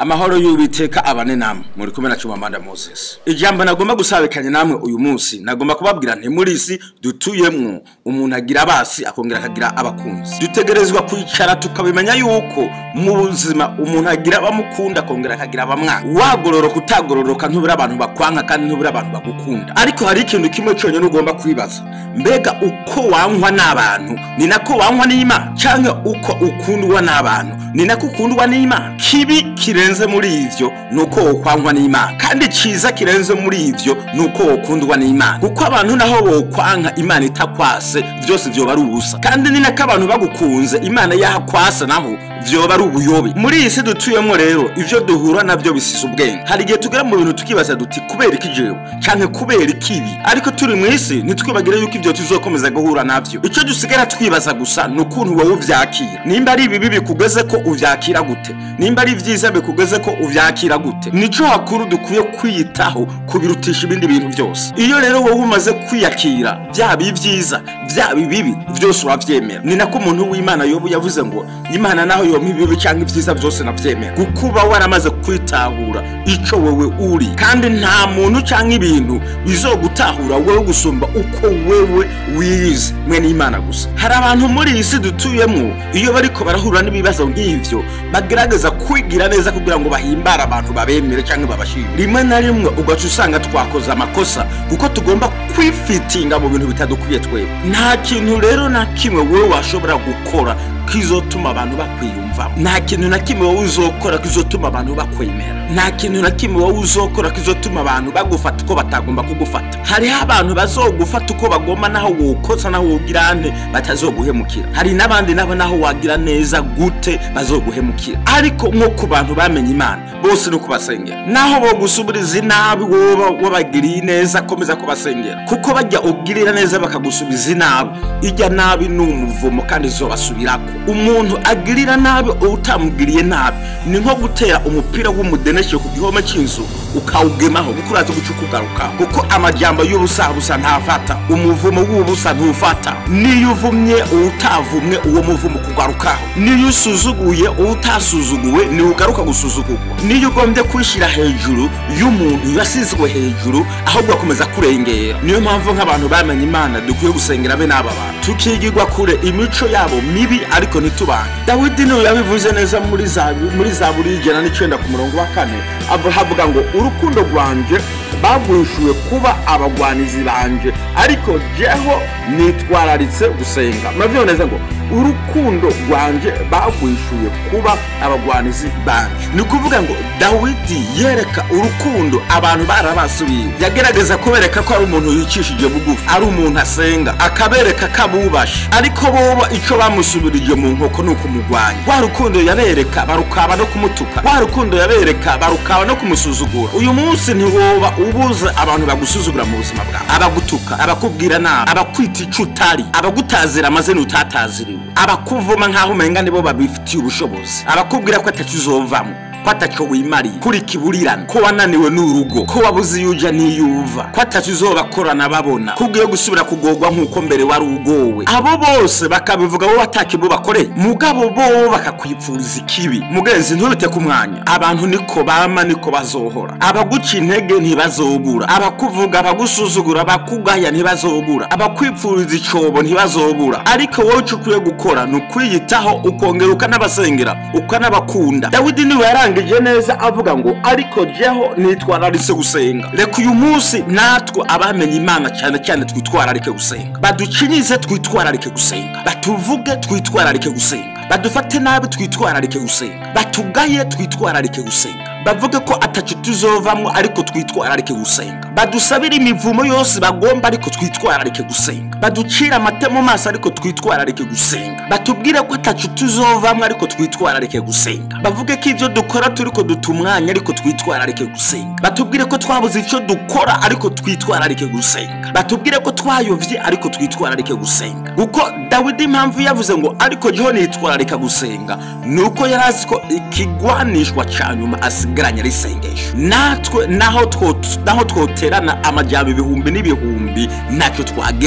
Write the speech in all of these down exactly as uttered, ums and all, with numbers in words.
amahoro y'Uwiteka abane namwe muri kumwe na Chumamanda Moses. Ijambo nagomba gusabikanya namwe uyu munsi nagomba kubabwira nti muri isi dutuyemwo umuntu agira abasi akongera akagira abakunzi. Dutegerezwa kwicara tukabimenya yuko mu buzima umuntu agira abamukunda akongera akagira abamwana. Wagororoka utagororoka ntubura abantu bakwanka kandi ntubura abantu bagukunda. Ariko hari ikintu kimwe cyonyine ugomba kwibaza. Mbega uko wankwa n'abantu ni nako wankwa n'Imana canke uko ukundwa n'abantu ni nako ukundwa n'Imana? Kibi kirenze muri ivyo nuko wokwangwa n'Imana kandi ciza kirenze muri ivyo nuko wokundwa n'Imana. Kuko abantu naho bokwanka Imana itakwase byose byo bari ubusa, kandi ni nako abantu bagukunze Imana yakwasa naho vyo bari ubuyobe. Muri isi dutuyemo rero ivyo duhura navyo bisize ubwenge. Hari igihe tugera mu bintu tukibaza duti kubera iki jewe canke kubera ikibi, ariko turi mu isi nitwibagire yuko ivyo tuzokomeza guhura navyo. Ico dusigara twibaza gusa nukuntu wowe uvyakira. Nimba ari bibi bikugeze ko uvyakira gute, nimba ari vyiza bikugeze ko uvyakira gute. Nico hakuru dukwiye kwiyitaho kubirutisha ibindi bintu byose. Iyo rero wowe umaze kwiyakira bya bivyiza bya bibi byose uravyemera, ni nako umuntu w'Imana Yobu yavuze ngo Imana naho yo mibibi cyangwa ivyiza byose navyemera, gukuba waramaze kwitahura ico wewe uri, kandi nta muntu cyangwa ibintu bizogutahura wewe gusumba uko wewe wize mwe n'Imana gusa. Hari abantu muri isi dutuyemo iyo bariko barahura n'ibibazo nk'ivyo bagerageza kwigira neza kugira ngo bahimbara abantu babemere cyangwa babashimire. Rimwe na rimwe ugaca usanga twakoze amakosa kuko tugomba kwifitinga mu bintu bitadukwiye twebwe. Nta kintu rero na kimwe wewe washobora gukora kizotuma abantu bakwiyumva. Nta kintu na kimwe wowe uzokora kizotuma abantu bakwemera. Nta kintu na kimwe wowe uzokora kizotuma abantu bagufata uko batagomba kugufata. Hari abantu bazogufata uko bagomba naho wokosa naho wogirane batazoguhemukira. Hari nabandi nabo naho wagira neza gute bazoguhemukira. Ariko nko ku bantu bamenye Imana bose no kubasengera, naho bo gusubiriza nabi woba wabagiriye neza komeza kubasengera, kuko bajya ugirira neza bakagusubiza nabi ijya nabi n'umuvumo kandi zobasubirako. Umuntu agirira nabi utamugiriye nabi ni nko gutera umupira w'umudeneshe ku gihome cy'inzu ukawugemaho gukuraza gucukugaruka, kuko amajyamba y'ubusabusa ntafata, umuvumo w'ubusa ntufata. Niyo uvumye utavumwe uwo muvumo kugarukaho, niyo usuzuguye utasuzuguwe ni ugaruka gusuzugurwa. Niyo ugombye kwishira hejuru y'umuntu yasizwe hejuru ahubwo akomeza kurengera. Niyo mpamvu nk'abantu bamenye Imana dukwiye gusengera be n'aba bantu tukigirwa kure imico yabo mibi ariko ntitubane. Dawidi niwe yabivuze neza muri Zaburi muri Zaburi ijana n'icenda ku murongo wa kane avuga ngo urukundo rwanje bagwishuye kuba abagwanizi banje ariko jeho nitwararitse gusenga. Mavyo neza ngo urukundo rwanje bagwishuye kuba abagwanizi banje. Ni kuvuga ngo Dawidi yereka urukundo abantu barabasubiye, yagerageza kubereka ko ari umuntu yicishije bugufi, ari umuntu asenga, akabereka kabubasha, ariko boba ico bamusubirije mu nkoko nuko mugwanya. Wa rukundo yabereka barukaba no kumutuka, wa rukundo yabereka barukaba no kumusuzugura. Uyu munsi ntiwoba ubuze abantu bagusuzugura mu buzima bwawe, abagutuka, abakubwira nabi, abakwita icutari, abagutazira amazina utataziriwe, abakuvuma nkaho umenga nibo babifitiye ubushobozi, abakubwira ko atakizovamo, ko ataco wimariye, kuri kiburirana, ko wananiwe n'urugo, ko wabuze yuja niyuva, ko atakizobakorana babona, kugiye gusubira kugogwa nkuko mbere wari ugowe. Abo bose bakabivuga bo batakibo bakoreye, mugabo bo bakakwipfuriza ikibi. Mugenzi ntubite ku mwanya, abantu niko bama niko bazohora. Abaguca intege ntibazobura, abakuvuga abagusuzugura abakugaya ntibazobura, abakwipfuriza icobo ntibazobura. Ariko wowe ukwiye gukora nukwiyitaho ukongera ukanabasengera ukanabakunda. Dawidi niwe yarangije neza avuga ngo ariko jeho nitwararitse gusenga. Reka uyu munsi natwe abamenye Imana cyane cyane twitwararike gusenga, baducinyize twitwararike gusenga, batuvuge twitwararike gusenga, badufate nabi twitwararike gusenga, batugaye twitwararike gusenga, bavuge ko atacu tuzovamwo ariko twitwararike gusenga, badusabira imivumo yose bagomba ariko twitwararike gusenga, baducira amatemo maso ariko twitwararike gusenga, batubwire ko atacu tuzovamwo ariko twitwararike gusenga, bavuge ko ivyo dukora turiko dutumwanya ariko twitwararike gusenga, batubwire ko twabuze icyo dukora ariko twitwararike gusenga, batubwire ko twayovye ariko twitwararike gusenga. Kuko Dawidi impamvu yavuze ngo ariko jeho nitwararika gusenga nuko yarazi ko ikigwanishwa cyanyuma asigaranye ari sengesho. Natwe naho two naho twoterana amajyabo ibihumbi n'ibihumbi ntacyo twageraho,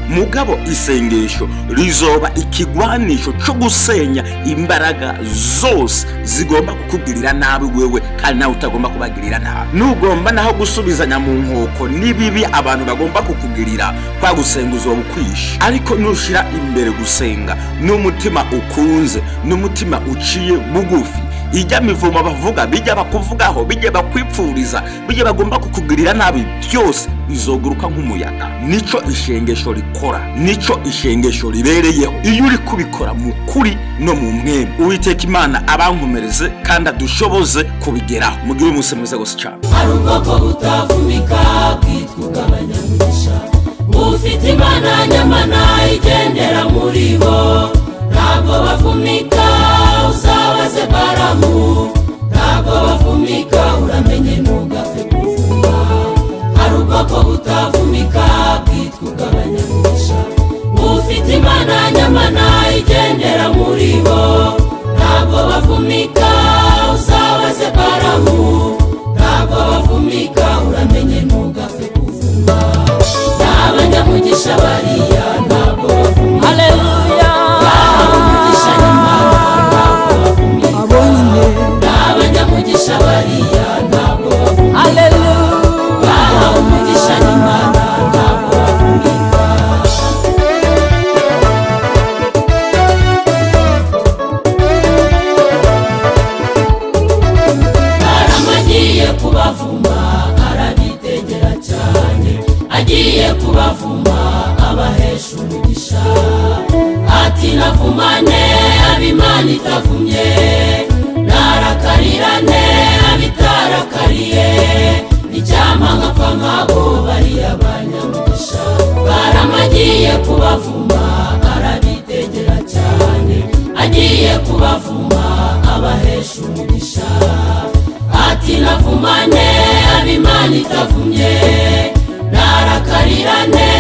mugabo isengesho rizoba ikigwanisho cyo gusenya imbaraga zose zigomba kukugirira nabi wewe kandi nawe utagomba kubagirira nabi. Nugomba naho gusubizanya mu nkoko nibibi abantu bagomba kukugirira kwa gusenga uzoba ukwisha. Ariko nushira imbere gusenga n'umutima ukunze n'umutima uciye bugufi, ijya mivumo bavuga bijya bakuvugaho bijya bakwipfuriza bijya bagomba kukugirira nabi byose bizoguruka nk'umuyaga. Nico ishengesho rikora, nico ishengesho ribereyeho iyo uri kubikora mu kuri no mu mweme. Uwiteka Imana abankomereze kandi adushoboze kubigeraho. Mugire umunsi mwiza gose cyane. Hari ubwoko butavumika bwitwa abanyamugisha, ufite Imana nyamana igendera muri bo, ntabwo bavumika usabaze Baramu, ntabwo bavumika uramenye ntugapfe kuvuma. Hari ubwoko butavumika bwitwa abanyamugisha, ufite Imana nyamana igendera muri bo, ntabwo bavumika usabaze Baramu, ntabwo bavumika uramenye ntugapfe kuvuma. N'abanyamugisha bariya ntabwo bavumika. Haleluya. N'abanyamugisha nyamana ntabwo bavumika. N'abanyamugisha bariya ntabwo bavumika. Haleluya. N'abanyamugisha nyamana ntabwo bavumika. Baramagiye kubavuma arabitegera cyane, agiye kubavuma abahesha umugisha. Ati navumane ab'Imana itavumye, narakarirane abitarakariye, icyampa nkapfa nk'abo bari abanyamugisha. Baramagiye kubavuma arabitegera cyane, agiye kubavuma abahesha umugisha. Ati navumane ab'Imana itavumye, narakarirane